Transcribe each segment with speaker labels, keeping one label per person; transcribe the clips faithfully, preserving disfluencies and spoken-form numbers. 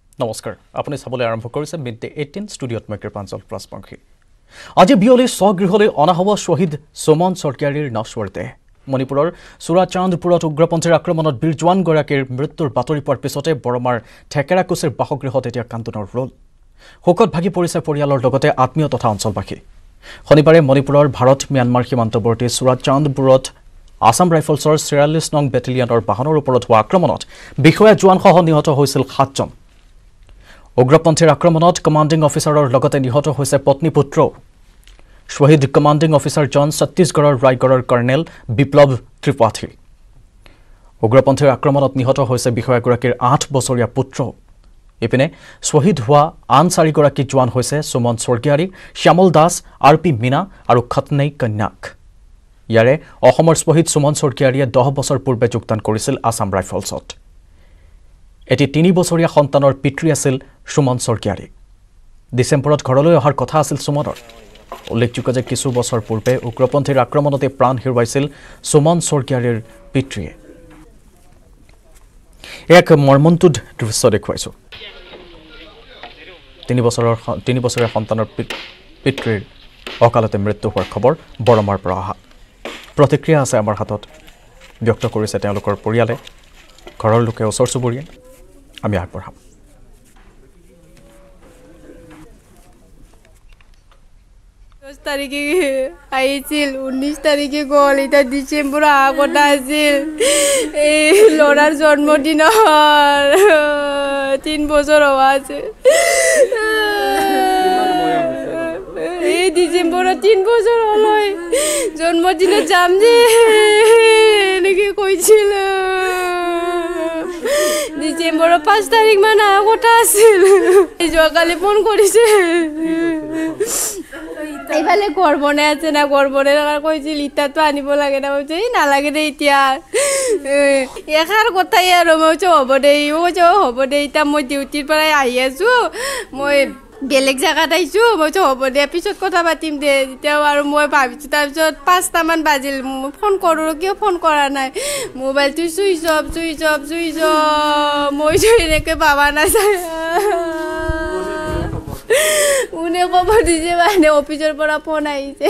Speaker 1: নমস্কাৰ আপুনি চাবলৈ আৰম্ভ কৰিছে মিডডে এইটিন ষ্টুডিঅ'ত মই কৃপাঞ্চল প্লাছপংখী আজি বিয়লি স্বগৃহলৈ অনা হ'ব শ্বহীদ সুমন চৰকাৰীৰ নশ্বৰতে মণিপুৰৰ সুৰাচান্দপুৰত উগ্ৰপন্থীৰ আক্ৰমণত বীৰ জোৱানগৰাকীৰ মৃত্যুৰ বাতৰি পোৱাৰ পিছতে বৰমাৰ ঠেকেৰাকুছিৰ বাসগৃহত এতিয়া কান্দোনৰ ৰোল শোকত ভাগি পৰিছে পৰিয়ালৰ লগতে আত্মীয় তথা অঞ্চলবাসী শনিবাৰে মণিপুৰৰ ভাৰত ম্যানমাৰ সীমান্তৱৰ্তী সুৰাচান্দপুৰত আসাম ৰাইফলছৰ ছিয়াল্লিছ নং বেটেলিয়নৰ বাহনৰ ওপৰত হোৱা আক্ৰমণত বিষয়া জোৱানসহ নিহত হৈছিল সাতজন উগ্ৰপন্থীৰ আক্ৰমণত কমান্ডিং অফিচাৰৰ লগতে নিহত হৈছে পত্নী পুত্ৰ শ্বহীদ কমান্ডিং অফিচাৰ জন ছত্তীশগড়ৰ ৰায়গড়ৰ কৰ্নেল বিপ্লৱ ত্ৰিপাঠী উগ্ৰপন্থীৰ আক্ৰমণত নিহত হৈছে বিষয়াগৰাকীৰ আঠ বছৰীয়া পুত্ৰ ইপিনে শ্বহীদ হোৱা আন চাৰিগৰাকী জোৱান হৈছে সুমন চৰকাৰী শ্যামল দাস আৰ পি মিনা আৰু খতনেই কন্যাক ইয়াৰে অসমৰ শ্বহীদ সুমন চৰকাৰীয়ে দহ বছৰ পূৰ্বে যোগদান কৰিছিল আসাম ৰাইফলছত এটি তিনি বছৰীয়া সন্তানৰ পিতৃ আছিল সুমন চৰকাৰী ডিসেম্বৰত ঘৰলৈ অহাৰ কথা আছিল সুমনৰ উল্লেখযোগ্য যে কিছু বছৰ পূৰ্বে উগ্ৰপন্থীৰ আক্ৰমণতে প্ৰাণ হেৰুৱাইছিল সুমন চৰকাৰীৰ পিতৃয়ে এক মৰ্মন্তুদ দৃশ্য দেখুৱাইছো তিনি বছৰৰ তিনি বছৰীয়া সন্তানৰ পিতৃৰ অকালতে মৃত্যু হোৱাৰ খবৰ বৰমাৰ পৰা অহা প্ৰতিক্ৰিয়া আছে আমাৰ হাতত ব্যক্ত কৰিছে তেওঁলোকৰ পৰিয়ালে ঘৰৰ লোকে ওচৰ চুবুৰীয়ে আমি আগবঢ়াম
Speaker 2: দহ তাৰিখে আহিছিল ঊনৈছ তাৰিখে গ'ল এতিয়া ডিচেম্বৰ আগত আছিল এই ল'ৰাৰ জন্মদিনৰ তিনি বছৰ হোৱা আছে এই ডিচেম্বৰত তিনি বছৰ হ'ল জন্মদিনত যাম যে এনেকৈ কৈছিল ডিসেম্বৰৰ পাঁচ তাৰিখ মান আগত আছিল যোৱাকালি ফোন কৰিছে এইফালে ঘৰ বনাই আছে না ঘৰ বনাই কৈছিল ইটাতো আনিব লাগে না কৈছে নালাগে দে এতিয়া এষাৰ কথাই আৰু মই কৈছোঁ হ'ব দে মই কৈছোঁ হ'ব দে এতিয়া মই ডিউটিৰ পৰাই আহি আছোঁ মই বেলেগ জেগাত আহিছোঁ মই কৈছোঁ হ'ব দে পিছত কথা পাতিম দে তেতিয়াও আৰু মই ভাবিছোঁ তাৰপিছত পাঁচটামান বাজিল ফোন কৰোঁ কিয় ফোন কৰা নাই মোবাইলটো switch off switch off switch off মই এনেকৈ ভাবা নাযায় কোনে খবৰ দিছে মানে অফিচৰ পৰা ফোন আহিছে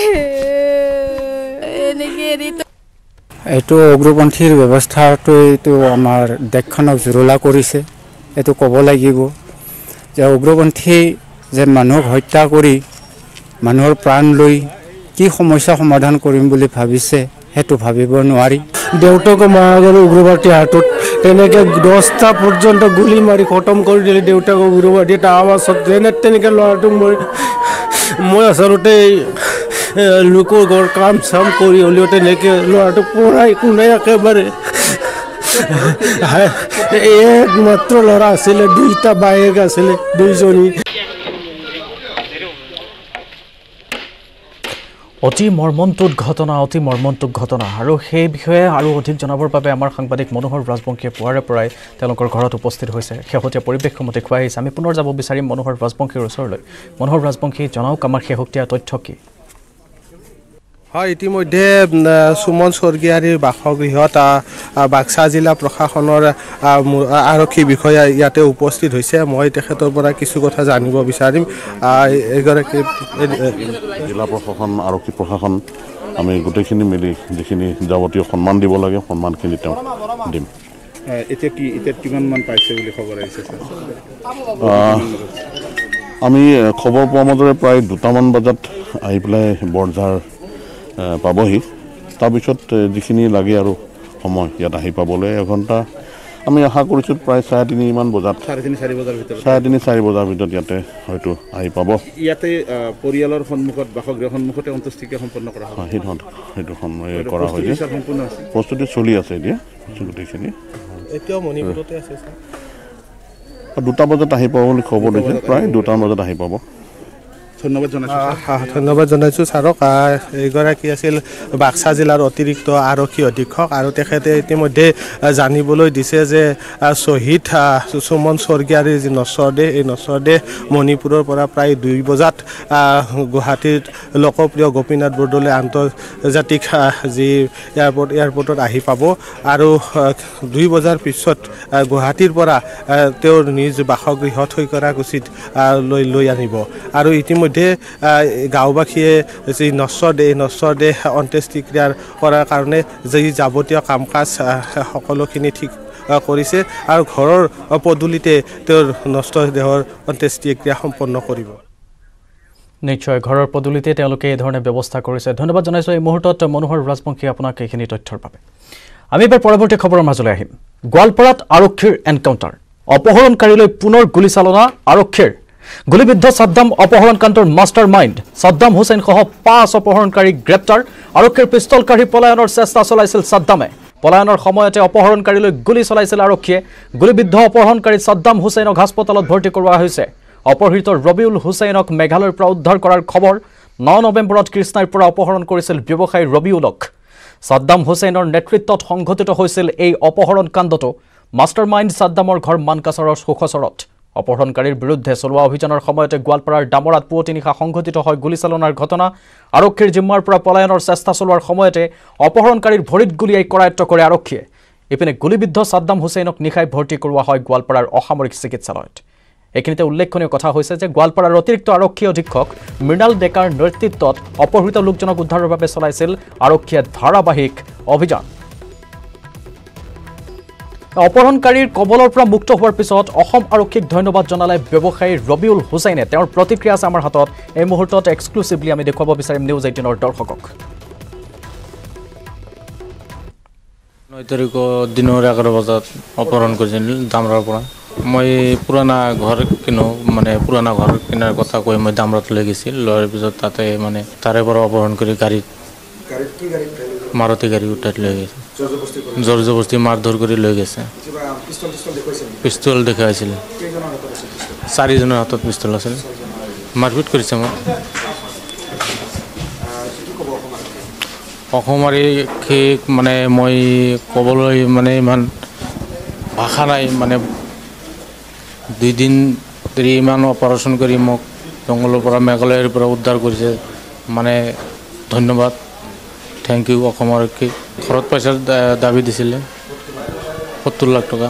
Speaker 2: এনেকৈ এৰি
Speaker 3: এইটো উগ্ৰপন্থীৰ ব্যৱস্থাটো এইটো আমাৰ দেশখনক জুৰুলা কৰিছে এইটো ক'ব লাগিব যে উগ্ৰপন্থী যে মানুহক হত্যা কৰি মানুহৰ প্ৰাণ লৈ কি সমস্যা সমাধান কৰিম বুলি ভাবিছে সেইটো ভাবিব নোৱাৰি
Speaker 4: দেউতাক মাৰা গ'ল উগ্ৰবাদীৰ হাতত তেনেকৈ দহটা পৰ্যন্ত গুলি মাৰি খতম কৰি দিলে দেউতাকক উগ্ৰবাদী তাৰ পাছত যেনে তেনেকৈ ল'ৰাটোক মই মই আচলতে লোকৰ ঘৰ কাম চাম কৰি হ'লেও তেনেকৈ ল'ৰাটোক পঢ়াই কোনাই একেবাৰে একমাত্ৰ ল'ৰা আছিলে দুইটা বায়েক আছিলে দুইজনী
Speaker 1: অতি মৰ্মন্তুদ ঘটনা অতি মৰ্মন্তুদ ঘটনা আৰু সেই বিষয়ে আৰু অধিক জনাবৰ বাবে আমাৰ সাংবাদিক মনোহৰ ৰাজবংশীয়ে পুৱাৰে পৰাই তেওঁলোকৰ ঘৰত উপস্থিত হৈছে শেহতীয়া পৰিৱেশসমূহ দেখুৱাই আহিছে আমি পুনৰ যাব বিচাৰিম মনোহৰ ৰাজবংশীৰ ওচৰলৈ মনোহৰ ৰাজবংশী জনাওক আমাৰ শেহতীয়া তথ্য কি
Speaker 4: হয় ইতিমধ্যে সুমন চৰকাৰীৰ বাসগৃহত বাক্সা জিলা প্ৰশাসনৰ আৰক্ষী বিষয়া ইয়াতে উপস্থিত হৈছে মই তেখেতৰ পৰা কিছু কথা জানিব বিচাৰিম এগৰাকী
Speaker 5: জিলা প্ৰশাসন আৰক্ষী প্ৰশাসন আমি গোটেইখিনি মিলি যিখিনি যাৱতীয় সন্মান দিব লাগে সন্মানখিনি তেওঁ দিম
Speaker 6: এতিয়া কি এতিয়া কিমানমান পাইছে বুলি খবৰ আহিছে
Speaker 5: আমি খবৰ পোৱা মতে প্ৰায় দুটামান বজাত আহি পেলাই বৰঝাৰ পাবহি তাৰপিছত যিখিনি লাগে আৰু সময় ইয়াত আহি পাবলৈ এঘণ্টা আমি আশা কৰিছোঁ প্ৰায় চাৰে তিনিমান বজাত
Speaker 6: চাৰে তিনি চাৰি বজাৰ ভিতৰত
Speaker 5: চাৰে তিনি চাৰি বজাৰ ভিতৰত ইয়াতে হয়তো আহি পাব
Speaker 6: ইয়াতে পৰিয়ালৰ সন্মুখত বাসগৃহৰ সন্মুখতে অন্ত্যেষ্টিক্ৰিয়া সম্পন্ন কৰা হয়
Speaker 5: সেইটো সেইটো কৰা হৈছে প্ৰস্তুতি চলি আছে এতিয়া গোটেইখিনি
Speaker 4: এতিয়াও মণিপুৰতে আছে
Speaker 5: দুটা বজাত আহি পাব বুলি খবৰ দিছে প্ৰায় দুটামান বজাত আহি পাব
Speaker 6: ধন্যবাদ জনাইছোঁ
Speaker 4: ধন্যবাদ জনাইছোঁ ছাৰক এইগৰাকী আছিল বাক্সা জিলাৰ অতিৰিক্ত আৰক্ষী অধীক্ষক আৰু তেখেতে ইতিমধ্যে জানিবলৈ দিছে যে শ্বহীদ সুমন স্বৰ্গীয়াৰীৰ যি নশ্বৰ দেহ এই নশ্বৰ দেহ মণিপুৰৰ পৰা প্ৰায় দুই বজাত গুৱাহাটীৰ লোকপ্ৰিয় গোপীনাথ বৰদলৈ আন্তৰ্জাতিক যি এয়াৰপৰ্ট এয়াৰপৰ্টত আহি পাব আৰু দুই বজাৰ পিছত গুৱাহাটীৰ পৰা তেওঁৰ নিজ বাসগৃহ থৈকৰাগুছিত লৈ লৈ আনিব আৰু ইতিমধ্যে গাঁওবাসীয়ে যি নশ্বৰ দেহ নশ্বৰ দেহ অন্ত্যেষ্টিক্ৰিয়াৰ কৰাৰ কাৰণে যি যাৱতীয় কাম কাজ সকলোখিনি ঠিক কৰিছে আৰু ঘৰৰ পদূলিতে তেওঁৰ নষ্ট দেহৰ অন্ত্যেষ্টিক্ৰিয়া সম্পন্ন কৰিব
Speaker 1: নিশ্চয় ঘৰৰ পদূলিতে তেওঁলোকে এই ধৰণে ব্যৱস্থা কৰিছে ধন্যবাদ জনাইছোঁ এই মুহূৰ্তত মনোহৰ ৰাজবংশী আপোনাক এইখিনি তথ্যৰ বাবে আমি এবাৰ পৰৱৰ্তী খবৰৰ মাজলৈ আহিম গোৱালপাৰাত আৰক্ষীৰ এনকাউণ্টাৰ অপহৰণকাৰীলৈ পুনৰ গুলীচালনা আৰক্ষীৰ গুলীবিদ্ধ সাদ্দাম অপহৰণ কাণ্ডৰ মাষ্টাৰ মাইণ্ড সাদ্দাম হুছেইন সহ পাঁচ অপহৰণকাৰী গ্ৰেপ্তাৰ আৰক্ষীৰ পিষ্টল কাঢ়ি পলায়নৰ চেষ্টা চলাইছিল সাদ্দামে পলায়নৰ সময়তে অপহৰণকাৰীলৈ গুলী চলাইছিল আৰক্ষীয়ে গুলীবিদ্ধ অপহৰণকাৰী সাদ্দাম হুছেইনক হাস্পতালত ভৰ্তি কৰোৱা হৈছে অপহৃত ৰবিউল হুছেইনক মেঘালয়ৰ পৰা উদ্ধাৰ কৰাৰ খবৰ ন নৱেম্বৰত কৃষ্ণাইৰ পৰা অপহৰণ কৰিছিল ব্যৱসায়ী ৰবিউলক সাদ্দাম হুছেইনৰ নেতৃত্বত সংঘটিত হৈছিল এই অপহৰণ কাণ্ডটো মাষ্টাৰ মাইণ্ড সাদ্দামৰ ঘৰ মানকাছাৰৰ সুখচৰত অপহৰণকাৰীৰ বিৰুদ্ধে চলোৱা অভিযানৰ সময়তে গোৱালপাৰাৰ ডামৰাত পুৱতি নিশা সংঘটিত হয় গুলীচালনাৰ ঘটনা আৰক্ষীৰ জিম্মাৰ পৰা পলায়নৰ চেষ্টা চলোৱাৰ সময়তে অপহৰণকাৰীৰ ভৰিত গুলীয়াই কৰায়ত্ব কৰে আৰক্ষীয়ে ইপিনে গুলীবিদ্ধ সাদ্দাম হুছেইনক নিশাই ভৰ্তি কৰোৱা হয় গোৱালপাৰাৰ অসামৰিক চিকিৎসালয়ত এইখিনিতে উল্লেখনীয় কথা হৈছে যে গোৱালপাৰাৰ অতিৰিক্ত আৰক্ষী অধীক্ষক মৃণাল ডেকাৰ নেতৃত্বত অপহৃত লোকজনক উদ্ধাৰৰ বাবে চলাইছিল আৰক্ষীয়ে ধাৰাবাহিক অভিযান অপহৰণকাৰীৰ কবলৰ পৰা মুক্ত হোৱাৰ পিছত অসম আৰক্ষীক ধন্যবাদ জনালে ব্যৱসায়ী ৰবিউল হুছেইনে তেওঁৰ প্ৰতিক্ৰিয়া আছে আমাৰ হাতত এই মুহূৰ্তত এক্সক্লুচিভলি আমি দেখুৱাব বিচাৰিম নিউজ এইটিনৰ দৰ্শকক
Speaker 7: নয় তাৰিখৰ দিনৰ এঘাৰ বজাত অপহৰণ কৰিছিল ডামৰাৰ পৰা মই পুৰণা ঘৰ কিনো মানে পুৰণা ঘৰ কিনাৰ কথা কৈ মই ডামৰাত লৈ গৈছিল লোৱাৰ পিছত তাতে মানে তাৰে পৰা অপহৰণ কৰি গাড়ীত মাৰুতি গাড়ী উঠাই লৈ গৈছে জোৰ জবস্তি মাৰ ধৰ কৰি লৈ গৈছে পিষ্টল দেখাইছিল চাৰিজনৰ হাতত পিষ্টল আছিল মাৰপিট কৰিছে মোক অসমৰ সেই মানে মই ক'বলৈ মানে ইমান ভাষা নাই মানে দুইদিন ধৰি ইমান অপাৰেশ্যন কৰি মোক জংঘলৰ পৰা মেঘালয়ৰ পৰা উদ্ধাৰ কৰিছে মানে ধন্যবাদ থেংক ইউ অসমৰ আৰক্ষী ঘৰত পইচাৰ দাবী দিছিলে সত্তৰ লাখ টকা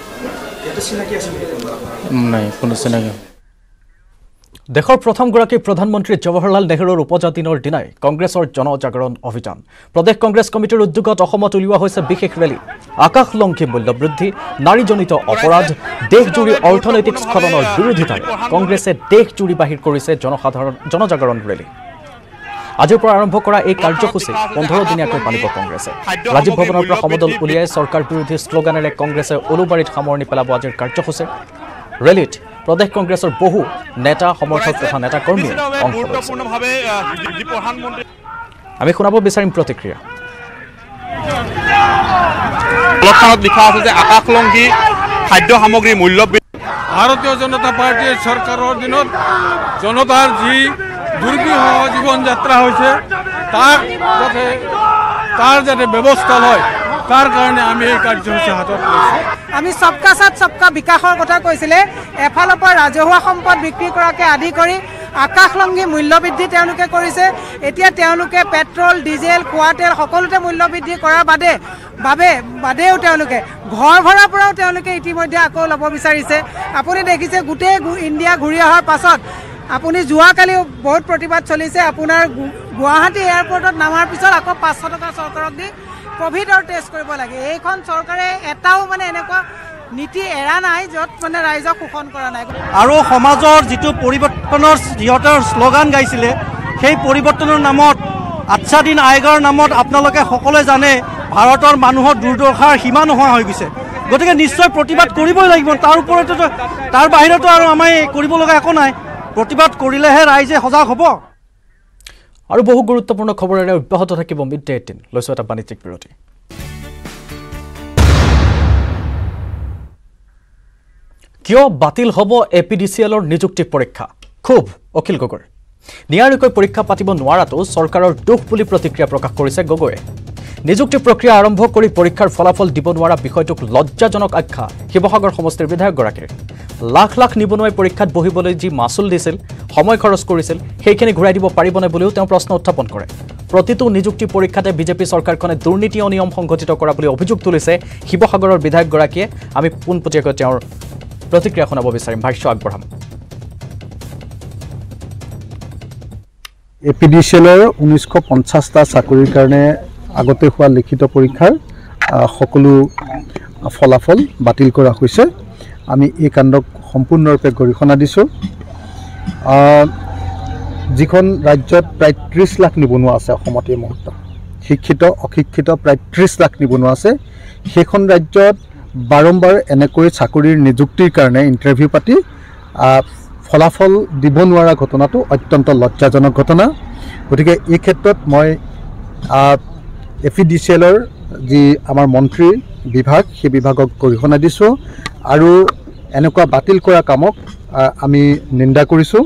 Speaker 7: নাই কোনো চিনাকি
Speaker 1: দেশৰ প্ৰথমগৰাকী প্ৰধানমন্ত্ৰী জৱাহৰলাল নেহৰুৰ উপজাতিনৰ দিনাই কংগ্ৰেছৰ জনজাগৰণ অভিযান প্ৰদেশ কংগ্ৰেছ কমিটিৰ উদ্যোগত অসমত উলিওৱা হৈছে বিশেষ ৰেলী আকাশলংঘী মূল্যবৃদ্ধি নাৰীজনিত অপৰাধ দেশজুৰি অৰ্থনৈতিক স্খলনৰ বিৰোধিতাৰে কংগ্ৰেছে দেশজুৰি বাহিৰ কৰিছে জনসাধাৰণ জনজাগৰণ ৰেলী আজিৰ পৰা আৰম্ভ কৰা এই কাৰ্যসূচী পোন্ধৰ দিনীয়াকৈ পালিব কংগ্ৰেছে ৰাজীৱ ভৱনৰ পৰা সমদল উলিয়াই চৰকাৰ বিৰোধী শ্লোগানেৰে কংগ্ৰেছে উলুবাৰীত সামৰণি পেলাব আজিৰ কাৰ্যসূচী ৰেলীত প্ৰদেশ কংগ্ৰেছৰ বহু নেতা সমৰ্থক তথা নেতা কৰ্মীয়ে অংশ লৈছে আমি শুনাব বিচাৰিম প্ৰতিক্ৰিয়া
Speaker 8: লক্ষণত লিখা আছে যে আকাশলংঘী খাদ্য সামগ্ৰী মূল্য
Speaker 9: ভাৰতীয় জনতা পাৰ্টীৰ চৰকাৰৰ দিনত জনতাৰ যি দুৰ্বিহ জীৱন যাত্ৰা হৈছে তাৰ যাতে তাৰ যাতে ব্যৱস্থা লয় তাৰ কাৰণে আমি এই কাৰ্যসূচী হাতত লৈছোঁ
Speaker 10: আমি সবকা সাথ সবকা বিকাশৰ কথা কৈছিলে এফালৰ পৰা ৰাজহুৱা সম্পদ বিক্ৰী কৰাকে আদি কৰি আকাশলংঘী মূল্যবৃদ্ধি তেওঁলোকে কৰিছে এতিয়া তেওঁলোকে পেট্ৰল ডিজেল খোৱা তেল সকলোতে মূল্যবৃদ্ধি কৰাৰ বাদে বাবে বাদেও তেওঁলোকে ঘৰ ভৰাৰ পৰাও তেওঁলোকে ইতিমধ্যে আকৌ ল'ব বিচাৰিছে আপুনি দেখিছে গোটেই ইণ্ডিয়া ঘূৰি অহাৰ পাছত আপুনি যোৱাকালিও বহুত প্ৰতিবাদ চলিছে আপোনাৰ গুৱাহাটী এয়াৰপৰ্টত নামাৰ পিছত আকৌ পাঁচশ টকা চৰকাৰক দি কোভিডৰ টেষ্ট কৰিব লাগে এইখন চৰকাৰে এটাও মানে এনেকুৱা নীতি এৰা নাই য'ত মানে ৰাইজক শোষণ কৰা নাই
Speaker 11: আৰু সমাজৰ যিটো পৰিৱৰ্তনৰ সিহঁতৰ শ্লোগান গাইছিলে সেই পৰিৱৰ্তনৰ নামত আচ্ছা দিন আয়োগৰ নামত আপোনালোকে সকলোৱে জানে ভাৰতৰ মানুহৰ দুৰ্দশাৰ সীমা নোহোৱা হৈ গৈছে গতিকে নিশ্চয় প্ৰতিবাদ কৰিবই লাগিব তাৰ ওপৰতো তাৰ বাহিৰতো আৰু আমি কৰিব লগা একো নাই প্ৰতিবাদ কৰিলেহে ৰাইজে সজাগ হ'ব
Speaker 1: আৰু বহু গুৰুত্বপূৰ্ণ খবৰেৰে অব্যাহত থাকিব মিড ডে এইটিন লৈছো এটা বাণিজ্যিক বিৰতি কিয় বাতিল হ'ব এ পি ডি চি এলৰ নিযুক্তি পৰীক্ষা খুব অখিল গগৈ নিয়াৰিকৈ পৰীক্ষা পাতিব নোৱাৰাটো চৰকাৰৰ দুখ বুলি প্ৰতিক্ৰিয়া প্ৰকাশ কৰিছে গগৈয়ে নিযুক্তি প্ৰক্ৰিয়া আৰম্ভ কৰি পৰীক্ষাৰ ফলাফল দিব নোৱাৰা বিষয়টোক লজ্জাজনক আখ্যা শিৱসাগৰ সমষ্টিৰ বিধায়কগৰাকীৰ লাখ লাখ নিবনুৱাই পৰীক্ষাত বহিবলৈ যি মাচুল দিছিল সময় খৰচ কৰিছিল সেইখিনি ঘূৰাই দিব পাৰিবনে বুলিও তেওঁ প্ৰশ্ন উত্থাপন কৰে প্ৰতিটো নিযুক্তি পৰীক্ষাতে বিজেপি চৰকাৰখনে দুৰ্নীতি অনিয়ম সংঘটিত কৰা বুলি অভিযোগ তুলিছে শিৱসাগৰৰ বিধায়কগৰাকীয়ে আমি পোনপটীয়াকৈ তেওঁৰ প্ৰতিক্ৰিয়া শুনাব বিচাৰিম ভাষ্য আগবঢ়াম
Speaker 12: এপিডিচিএলৰ ঊনৈছশ পঞ্চাছটা চাকৰিৰ কাৰণে আগতে হোৱা লিখিত পৰীক্ষাৰ সকলো ফলাফল বাতিল কৰা হৈছে আমি এই কাণ্ডক সম্পূৰ্ণৰূপে গৰিহণা দিছোঁ যিখন ৰাজ্যত প্ৰায় ত্ৰিছ লাখ নিবনুৱা আছে অসমত এই মুহূৰ্তত শিক্ষিত অশিক্ষিত প্ৰায় ত্ৰিছ লাখ নিবনুৱা আছে সেইখন ৰাজ্যত বাৰম্বাৰ এনেকৈ চাকৰিৰ নিযুক্তিৰ কাৰণে ইণ্টাৰভিউ পাতি ফলাফল দিব নোৱাৰা ঘটনাটো অত্যন্ত লজ্জাজনক ঘটনা গতিকে এই ক্ষেত্ৰত মই এপিডিচিএলৰ যি আমাৰ মন্ত্ৰী বিভাগ সেই বিভাগক গৰিহণা দিছোঁ আৰু এনেকুৱা বাতিল কৰা কামক আমি নিন্দা কৰিছোঁ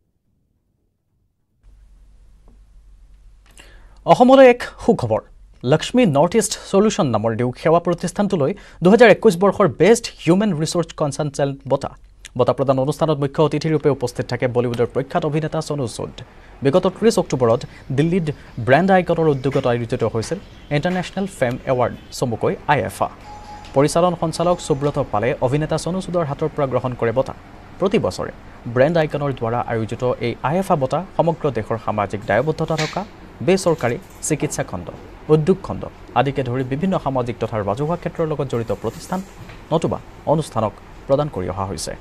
Speaker 1: অসমলৈ এক সুখবৰ লক্ষ্মী নৰ্থ ইষ্ট সলিউশ্যন নামৰ নিয়োগ সেৱা প্ৰতিষ্ঠানটোলৈ দুহেজাৰ একৈছ বৰ্ষৰ বেষ্ট হিউমেন ৰিচোৰ্চ কনচালটেণ্ট বঁটা বঁটা প্ৰদান অনুষ্ঠানত মুখ্য অতিথিৰূপে উপস্থিত থাকে বলিউডৰ প্ৰখ্যাত অভিনেতা সনু সুদ বিগত ত্ৰিছ অক্টোবৰত দিল্লীত ব্ৰেণ্ড আইকনৰ উদ্যোগত আয়োজিত হৈছিল ইণ্টাৰনেশ্যনেল ফেম এৱাৰ্ড চমুকৈ আই এফ আ পৰিচালন সঞ্চালক সুব্ৰত পালে অভিনেতা সনু সুদৰ হাতৰ পৰা গ্ৰহণ কৰে বঁটা প্ৰতি বছৰে ব্ৰেণ্ড আইকনৰ দ্বাৰা আয়োজিত এই আই এফ আ বঁটা সমগ্ৰ দেশৰ সামাজিক দায়বদ্ধতা থকা বেচৰকাৰী চিকিৎসা খণ্ড উদ্যোগ খণ্ড আদিকে ধৰি বিভিন্ন সামাজিক তথা ৰাজহুৱা ক্ষেত্ৰৰ লগত জড়িত প্ৰতিষ্ঠান নতুবা অনুষ্ঠানক প্ৰদান কৰি অহা হৈছে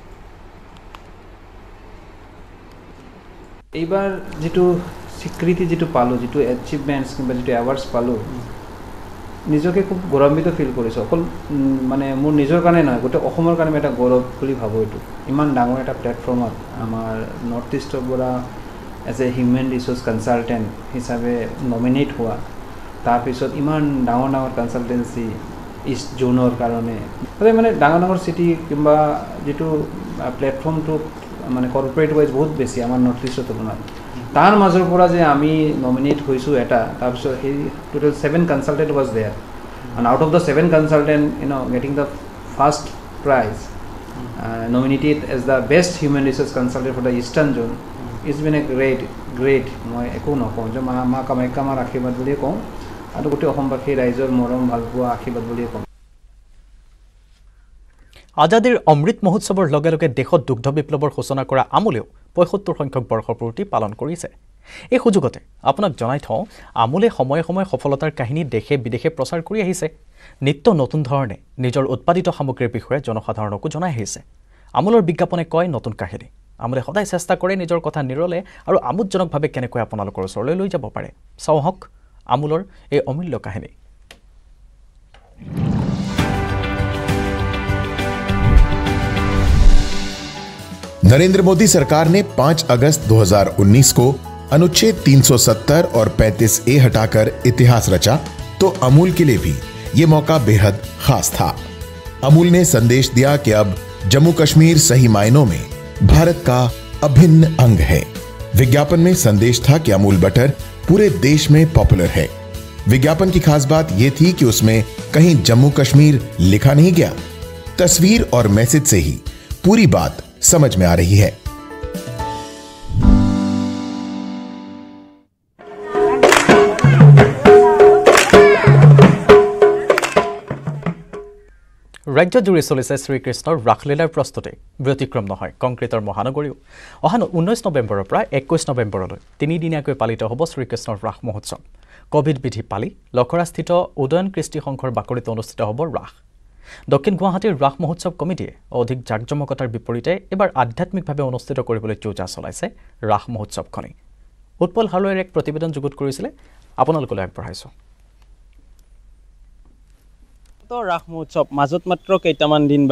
Speaker 13: এইবাৰ যেটো স্বীকৃতি যেটো পালো যেটো এচিভমেন্টস কিংবা যেটো এৱাৰ্ডছ পালো নিজকে খুব গৌৰৱান্বিত ফিল কৰিছো অকল মানে মোৰ নিজৰ কাৰণে নহয় গোটেই অসমৰ কাৰণে এটা গৌৰৱ বুলি ভাবো এইটো ইমান ডাঙৰ এটা প্লেটফৰ্মত আমাৰ নৰ্থ ইষ্টৰ পৰা as a human resource consultant হিচাপে নমিনেট হোৱা তাৰপিছত ইমান ডাঙৰ ডাঙৰ কনসালটেন্সি ইষ্ট জোনৰ কাৰণে মানে ডাঙৰ ডাঙৰ সিটি কিংবা যেটো প্লেটফৰ্মটো মানে কৰ্পোৰেট ওয়াইজ বহুত বেছি আমাৰ নৰ্থ ইষ্টৰ তুলনাত তাৰ মাজৰ পৰা যে আমি নমিনেট হৈছো এটা তাৰপিছত সেই total seven consultant was there and out of the seven consultant you know getting the first prize uh, nominated as the best human resource consultant for the eastern zone it's been a great great মই একো নকওঁ যে মা মা কামাখ্যা মাৰ আশীৰ্বাদ বুলি কওঁ আৰু গোটেই অসমবাসী ৰাইজৰ মৰম ভালপোৱা আশীৰ্বাদ বুলি কওঁ
Speaker 1: আজাদীৰ অমৃত মহোৎসৱৰ লগে লগে দেশত দুগ্ধ বিপ্লৱৰ সূচনা কৰা আমুলেও পঁয়সত্তৰ সংখ্যক বৰ্ষৰ পূৰ্তি পালন কৰিছে এই সুযোগতে আপোনাক জনাই থওঁ আমুলে সময়ে সময়ে সফলতাৰ কাহিনী দেশে বিদেশে প্ৰচাৰ কৰি আহিছে নিত্য নতুন ধৰণে নিজৰ উৎপাদিত সামগ্ৰীৰ বিষয়ে জনসাধাৰণকো জনাই আহিছে আমুলৰ বিজ্ঞাপনে কয় নতুন কাহিনী আমুলে সদায় চেষ্টা কৰে নিজৰ কথা নিৰলে আৰু আমোদজনকভাৱে কেনেকৈ আপোনালোকৰ ওচৰলৈ লৈ যাব পাৰে চাওঁহক আমুলৰ এই অমূল্য কাহিনী
Speaker 14: नरेंद्र मोदी सरकार ने पाँच अगस्त दो हज़ार उन्नीस को अनुच्छेद तीन सौ सत्तर और पैंतीस ए हटाकर इतिहास रचा तो अमूल के लिए भी ये मौका बेहद खास था अमूल ने संदेश दिया कि अब जम्मू कश्मीर सही मायनों में भारत का अभिन्न अंग है विज्ञापन में संदेश था कि अमूल बटर पूरे देश में पॉपुलर है विज्ञापन की खास बात यह थी कि उसमें कहीं जम्मू कश्मीर लिखा नहीं गया तस्वीर और मैसेज से ही पूरी बात समझ में आ रही है
Speaker 1: ৰাজ্যজুৰি চলিছে শ্ৰীকৃষ্ণৰ ৰাসলীলাৰ প্ৰস্তুতি ব্যতিক্ৰম নহয় কংক্ৰিটৰ মহানগৰীও অহা ঊনৈছ নৱেম্বৰৰ পৰা একৈছ নৱেম্বৰলৈ তিনিদিনীয়াকৈ পালিত হ'ব শ্ৰীকৃষ্ণৰ ৰাস মহোৎসৱ কোভিড বিধি পালি লখৰাস্থিত উদয়ন কৃষ্টি সংঘৰ বাকৰিত অনুষ্ঠিত হ'ব ৰাস দক্ষিণ গুৱাহাটীৰ ৰাস মহোৎসৱ কমিটিয়ে অধিক জাকজমকতাৰ বিপৰীতে এবাৰ আধ্যাত্মিকভাৱে অনুষ্ঠিত কৰিবলৈ যোজা চলাইছে ৰাস মহোৎসৱখনি উৎপল হালৈৰ এক প্ৰতিবেদন যুগুত কৰিছিলে আপোনালোকলৈ আগবঢ়াইছো
Speaker 15: ৰাস মহোৎসৱ মাজত মাত্ৰ কেইটামান দিন বাকি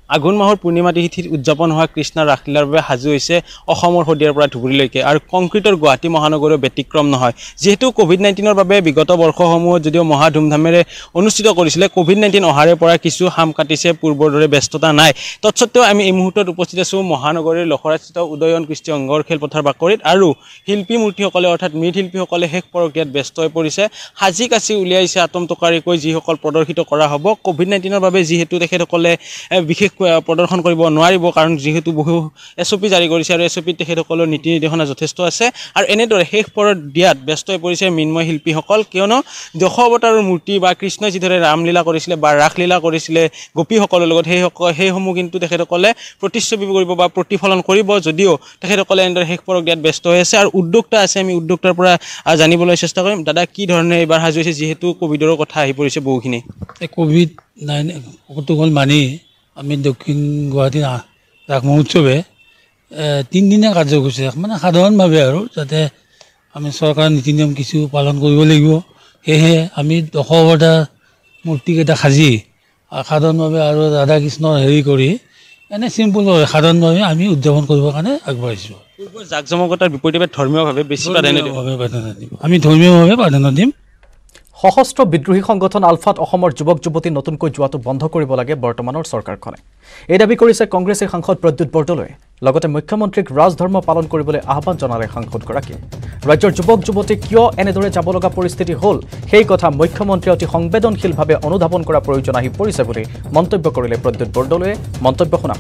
Speaker 15: আঘোণ মাহৰ পূৰ্ণিমা তিথিত উদযাপন হোৱা কৃষ্ণৰ ৰাসলীলাৰ বাবে সাজু হৈছে অসমৰ শদিয়াৰ পৰা ধুবুৰীলৈকে আৰু কংক্ৰিটৰ গুৱাহাটী মহানগৰৰ ব্যতিক্ৰম নহয় যেহেতু কোভিড নাইণ্টিনৰ বাবে বিগত বৰ্ষসমূহত যদিও মহা ধুমধামেৰে অনুষ্ঠিত কৰিছিলে কোভিড নাইণ্টিন অহাৰে পৰা কিছু হাম কাটিছে পূৰ্বৰ দৰে ব্যস্ততা নাই তৎসত্ত্বেও আমি এই মুহূৰ্তত উপস্থিত আছোঁ মহানগৰীৰ লখৰাস্থিত উদয়ন কৃষ্টি অংগৰ খেলপথাৰ বাকৰিত আৰু শিল্পী মূৰ্তিসকলে অৰ্থাৎ মৃৎশিল্পীসকলে শেষ প্ৰক্ৰিয়াত ব্যস্ত হৈ পৰিছে সাজি কাচি উলিয়াইছে আতমতকাৰীকৈ যিসকল প্ৰদৰ্শিত কৰা হ'ব কোভিড নাইণ্টিনৰ বাবে যিহেতু তেখেতসকলে বিশেষ প্ৰদৰ্শন কৰিব নোৱাৰিব কাৰণ যেহেতু বহু এছঅপি জাৰি কৰিছে আৰু এছঅপি তেখেতসকলৰ নীতি নিৰ্দেশনা যথেষ্ট আছে আৰু এনেদৰে শেষ পৰত দিয়াত ব্যস্ত হৈ পৰিছে মৃন্ময় শিল্পীসকল কিয়নো দশ অৱতাৰৰ মূৰ্তি বা কৃষ্ণই যিদৰে ৰামলীলা কৰিছিলে বা ৰাসলীলা কৰিছিলে গোপীসকলৰ লগত সেই সেইসমূহ কিন্তু তেখেতসকলে প্ৰতিচ্ছবি কৰিব বা প্ৰতিফলন কৰিব যদিও তেখেতসকলে এনেদৰে শেষ পৰত দিয়াত ব্যস্ত হৈ আছে আৰু উদ্যোক্তা আছে আমি উদ্যোক্তাৰ পৰা জানিবলৈ চেষ্টা কৰিম দাদা কি ধৰণে এইবাৰ সাজু হৈছে যিহেতু কোভিডৰ কথা আহি পৰিছে বহুখিনি
Speaker 16: কোভিড নাইন প্ৰটোকল মানি আমি দক্ষিণ গুৱাহাটী ৰাস মহোৎসৱে তিনিদিনীয়া কাৰ্যসূচী মানে সাধাৰণভাৱে আৰু যাতে আমি চৰকাৰৰ নীতি নিয়ম কিছু পালন কৰিব লাগিব সেয়েহে আমি দশ অৱতাৰ মূৰ্তিকেইটা সাজি সাধাৰণভাৱে আৰু ৰাধা কৃষ্ণৰ হেৰি কৰি এনে চিম্পুলভাৱে সাধাৰণভাৱে আমি উদযাপন কৰিবৰ কাৰণে আগবাঢ়িছোঁ
Speaker 15: জাক জমকতাৰ বিপৰীতে ধৰ্মীয়ভাৱে বেছি প্ৰাধান্য
Speaker 16: দিম আমি ধৰ্মীয়ভাৱে প্ৰাধান্য দিম
Speaker 1: সশস্ত্ৰ বিদ্ৰোহী সংগঠন আলফাত অসমৰ যুৱক যুৱতী নতুনকৈ যোৱাটো বন্ধ কৰিব লাগে বৰ্তমানৰ চৰকাৰখনে এই দাবী কৰিছে কংগ্ৰেছৰ সাংসদ প্ৰদ্যুৎ বৰদলৈয়ে লগতে মুখ্যমন্ত্ৰীক ৰাজধৰ্ম পালন কৰিবলৈ আহ্বান জনালে সাংসদগৰাকীয়ে ৰাজ্যৰ যুৱক যুৱতী কিয় এনেদৰে যাব লগা পৰিস্থিতি হ'ল সেই কথা মুখ্যমন্ত্ৰীয়ে অতি সংবেদনশীলভাৱে অনুধাৱন কৰা প্ৰয়োজন আহি পৰিছে বুলি মন্তব্য কৰিলে প্ৰদ্যুৎ বৰদলৈয়ে মন্তব্য শুনাম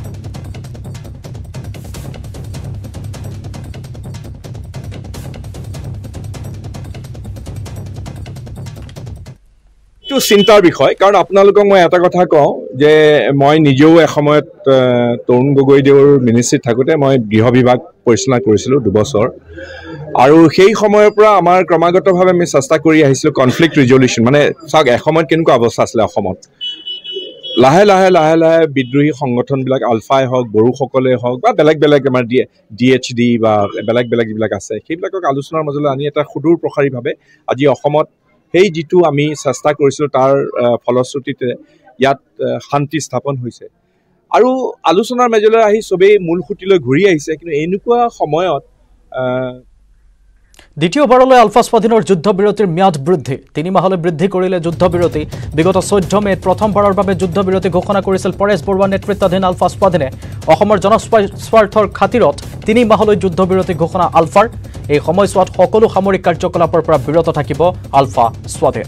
Speaker 17: চিন্তাৰ বিষয় কাৰণ আপোনালোকক মই এটা কথা কওঁ যে মই নিজেও এসময়ত তৰুণ গগৈদেউৰ মিনিষ্ট্ৰীত থাকোঁতে মই গৃহ বিভাগ পৰিচালনা কৰিছিলোঁ দুবছৰ আৰু সেই সময়ৰ পৰা আমাৰ ক্ৰমাগতভাৱে আমি চেষ্টা কৰি আহিছিলোঁ কনফ্লিক্ট ৰিজলিউশ্যন মানে চাওক এসময়ত কেনেকুৱা অৱস্থা আছিলে অসমত লাহে লাহে লাহে লাহে বিদ্ৰোহী সংগঠনবিলাক আলফাই হওক বড়োসকলে হওক বা বেলেগ বেলেগ আমাৰ ডি ডি এইচ ডি বা বেলেগ বেলেগ যিবিলাক আছে সেইবিলাকক আলোচনাৰ মাজলৈ আনি এটা সুদূৰ প্ৰসাৰীভাৱে আজি অসমত সেই যিটো আমি চেষ্টা কৰিছিলোঁ তাৰ ফলশ্ৰুতিতে ইয়াত শান্তি স্থাপন হৈছে আৰু আলোচনাৰ মাজলৈ আহি চবেই মূল সুঁতিলৈ ঘূৰি আহিছে কিন্তু এনেকুৱা সময়ত
Speaker 1: দ্বিতীয়বাৰলৈ আলফা স্বাধীনৰ যুদ্ধবিৰতিৰ ম্যাদ বৃদ্ধি তিনি মাহলৈ বৃদ্ধি কৰিলে যুদ্ধবিৰতি বিগত চৈধ্য মে'ত প্ৰথমবাৰৰ বাবে যুদ্ধবিৰতি ঘোষণা কৰিছিল পৰেশ বৰুৱা নেতৃত্বাধীন আলফা স্বাধীনে অসমৰ জনস্বাৰ্থৰ খাতিৰত তিনি মাহলৈ যুদ্ধবিৰতি ঘোষণা আলফাৰ এই সময়ছোৱাত সকলো সামৰিক কাৰ্যকলাপৰ পৰা বিৰত থাকিব আলফা স্বাধীন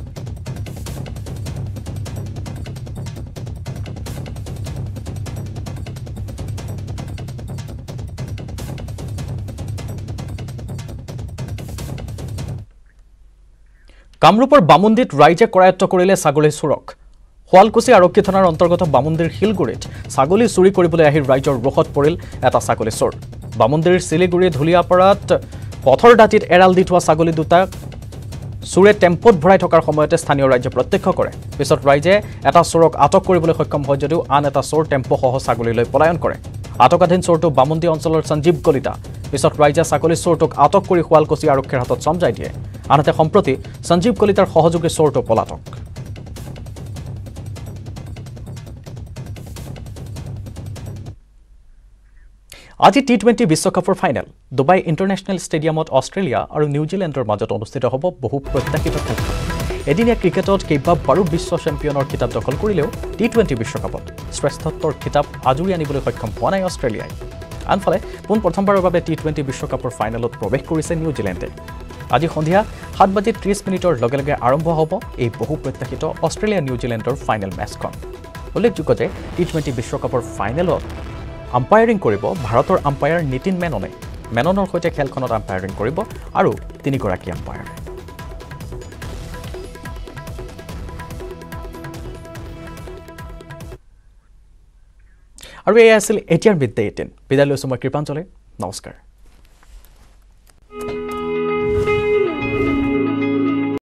Speaker 1: কামৰূপৰ বামুন্দিত ৰাইজে কৰায়ত্ব কৰিলে ছাগলী চোৰক শুৱালকুছি আৰক্ষী থানাৰ অন্তৰ্গত বামুন্দিৰ শিলগুৰিত ছাগলী চুৰি কৰিবলৈ আহি ৰাইজৰ ৰোষত পৰিল এটা ছাগলী চোৰ বামুন্দিৰ শিলিগুৰি ধুলিয়াপাৰাত পথৰ দাঁতিত এৰাল দি থোৱা ছাগলী দুটা চোৰে টেম্পোত ভৰাই থকাৰ সময়তে স্থানীয় ৰাইজে প্ৰত্যক্ষ কৰে পিছত ৰাইজে এটা চোৰক আটক কৰিবলৈ সক্ষম হয় যদিও আন এটা চোৰ টেম্পোসহ ছাগলীলৈ পলায়ন কৰে আটকাধীন চোৰটো বামুন্দি অঞ্চলৰ সঞ্জীৱ কলিতা পিছত ৰাইজে ছাগলী চোৰটোক আটক কৰি শুৱালকুছি আৰক্ষীৰ হাতত চমজাই দিয়ে আনহাতে সম্প্ৰতি সঞ্জীৱ কলিতাৰ সহযোগী চোৰটো পলাতক আজি টি টুৱেণ্টি বিশ্বকাপৰ ফাইনেল ডুবাই ইণ্টাৰনেশ্যনেল ষ্টেডিয়ামত অষ্ট্ৰেলিয়া আৰু নিউজিলেণ্ডৰ মাজত অনুষ্ঠিত হ'ব বহু প্ৰত্যাশিত খেলখন এদিনীয়া ক্ৰিকেটত কেইবাবাৰো বিশ্ব চেম্পিয়নৰ খিতাপ দখল কৰিলেও টি টুৱেণ্টি বিশ্বকাপত শ্ৰেষ্ঠত্বৰ খিতাপ আজুৰি আনিবলৈ সক্ষম হোৱা নাই অষ্ট্ৰেলিয়াই আনফালে পোন প্ৰথমবাৰৰ বাবে টি টুৱেণ্টি বিশ্বকাপৰ ফাইনেলত প্ৰৱেশ কৰিছে নিউজিলেণ্ডে আজি সন্ধিয়া সাত বাজি ত্ৰিছ মিনিটৰ লগে লগে আৰম্ভ হ'ব এই বহু প্ৰত্যাশিত অষ্ট্ৰেলিয়া নিউজিলেণ্ডৰ ফাইনেল মেচখন উল্লেখযোগ্য যে টি টুৱেণ্টি বিশ্বকাপৰ ফাইনেলত আম্পায়াৰিং কৰিব ভাৰতৰ আম্পায়াৰ নীতিন মেননে মেননৰ সৈতে খেলখনত আম্পায়াৰিং কৰিব আৰু তিনিগৰাকী আম্পায়াৰ আৰু এয়া আছিল এতিয়াৰ মিড ডে এইটিন বিদায় লৈছোঁ মই কৃপাঞ্জলি নমস্কাৰ